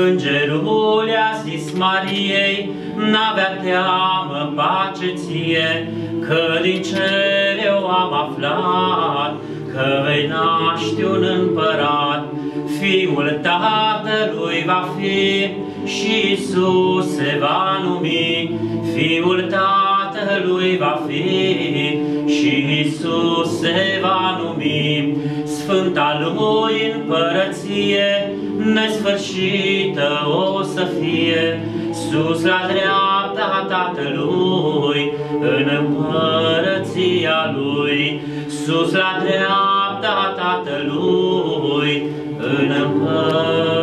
Îngerul i-a zis Mariei, n-avea teamă, pace ție, că din cer eu am aflat, că vei naște un împărat, Fiul Tatălui va fi și Iisus se va numi. Fiul Tatălui va fi și Iisus se va numi. Sfânta Lui împărăție nesfârșită o să fie, sus la dreapta Tatălui, în împărăția Lui, sus la dreapta Tatălui, în împărăția